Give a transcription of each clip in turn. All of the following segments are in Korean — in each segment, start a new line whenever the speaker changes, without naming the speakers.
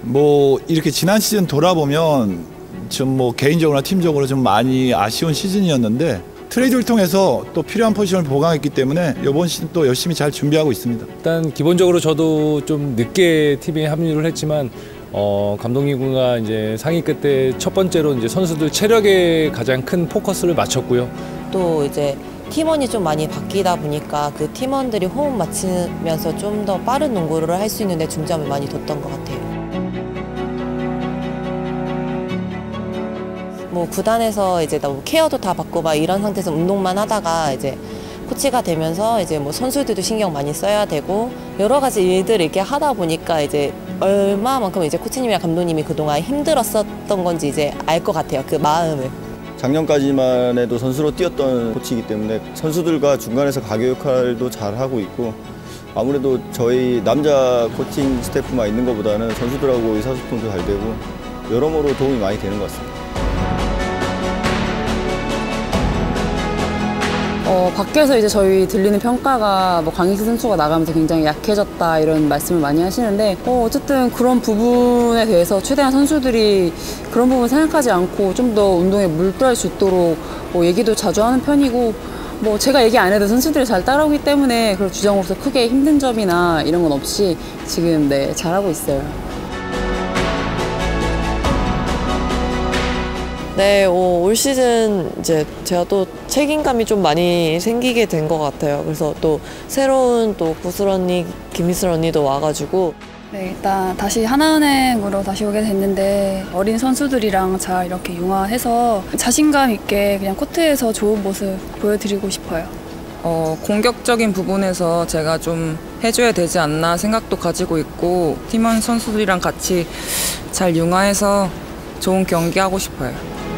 뭐 이렇게 지난 시즌 돌아보면 좀 뭐 개인적으로나 팀적으로 좀 많이 아쉬운 시즌이었는데 트레이드를 통해서 또 필요한 포지션을 보강했기 때문에 이번 시즌 또 열심히 잘 준비하고 있습니다.
일단 기본적으로 저도 좀 늦게 팀에 합류를 했지만 감독님과 이제 상의 끝에 첫 번째로 이제 선수들 체력에 가장 큰 포커스를 맞췄고요.
또 이제 팀원이 좀 많이 바뀌다 보니까 그 팀원들이 호흡 맞추면서 좀 더 빠른 농구를 할 수 있는 데 중점을 많이 뒀던 것 같아요. 뭐 구단에서 이제 너무 케어도 다 받고 막 이런 상태에서 운동만 하다가 이제 코치가 되면서 이제 뭐 선수들도 신경 많이 써야 되고 여러 가지 일들을 이렇게 하다 보니까 이제 얼마만큼 이제 코치님이랑 감독님이 그동안 힘들었었던 건지 이제 알 것 같아요. 그 마음을.
작년까지만 해도 선수로 뛰었던 코치이기 때문에 선수들과 중간에서 가교 역할도 잘 하고 있고 아무래도 저희 남자 코칭 스태프만 있는 것보다는 선수들하고 의사소통도 잘 되고 여러모로 도움이 많이 되는 것 같습니다.
밖에서 이제 저희 들리는 평가가 뭐 강희수 선수가 나가면서 굉장히 약해졌다 이런 말씀을 많이 하시는데 어쨌든 그런 부분에 대해서 최대한 선수들이 그런 부분 생각하지 않고 좀 더 운동에 물들할 수 있도록 얘기도 자주 하는 편이고 뭐 제가 얘기 안 해도 선수들이 잘 따라오기 때문에 그런 주장으로서 크게 힘든 점이나 이런 건 없이 지금 네, 잘하고 있어요.
네, 올 시즌 이제 제가 또 책임감이 좀 많이 생기게 된 것 같아요. 그래서 또 새로운 또 구슬 언니, 김희슬 언니도 와가지고
네, 일단 다시 하나은행으로 다시 오게 됐는데 어린 선수들이랑 잘 이렇게 융화해서 자신감 있게 그냥 코트에서 좋은 모습 보여드리고 싶어요.
공격적인 부분에서 제가 좀 해줘야 되지 않나 생각도 가지고 있고 팀원 선수들이랑 같이 잘 융화해서 좋은 경기 하고 싶어요.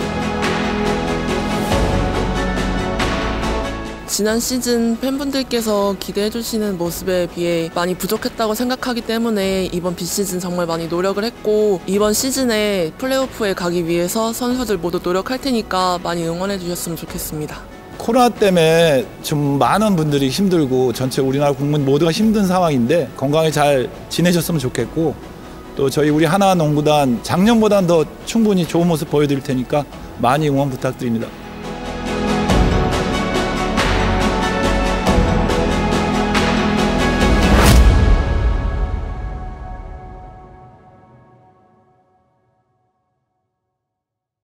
지난 시즌 팬분들께서 기대해주시는 모습에 비해 많이 부족했다고 생각하기 때문에 이번 비시즌 정말 많이 노력을 했고 이번 시즌에 플레이오프에 가기 위해서 선수들 모두 노력할 테니까 많이 응원해 주셨으면 좋겠습니다.
코로나 때문에 좀 많은 분들이 힘들고 전체 우리나라 국민 모두가 힘든 상황인데 건강히 잘 지내셨으면 좋겠고 또 저희 우리 하나농구단 작년보다는 더 충분히 좋은 모습 보여드릴 테니까 많이 응원 부탁드립니다.